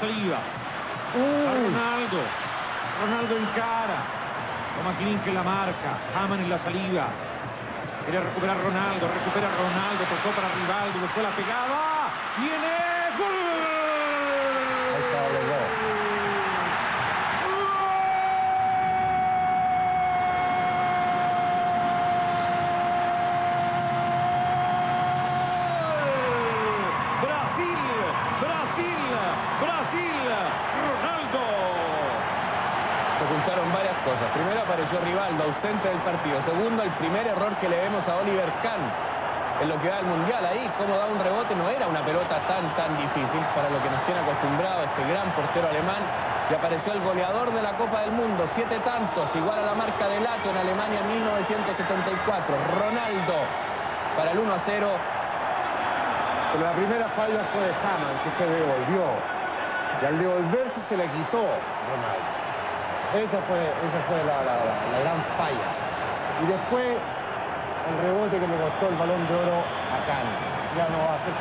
salida. A Ronaldo. Ronaldo encara. Thomas Link en la marca. Hamann en la salida. Quiere recuperar Ronaldo. Recupera Ronaldo. Tocó para Rivaldo. Buscó la pegada. ¡Viene! ¡Gol! Ahí está el gol. Brasil, Ronaldo. Se juntaron varias cosas. Primero apareció Rivaldo, ausente del partido. Segundo, el primer error que le vemos a Oliver Kahn en lo que da el Mundial. Ahí, cómo da un rebote, no era una pelota tan difícil para lo que nos tiene acostumbrado este gran portero alemán. Y apareció el goleador de la Copa del Mundo, 7 tantos, igual a la marca de Lato en Alemania en 1974. Ronaldo para el 1-0. Pero la primera falla fue de Hamann, que se devolvió. Y al devolverse se le quitó Ronaldo. Esa fue la gran falla. Y después el rebote que le costó el Balón de Oro a Kahn. Ya no va a ser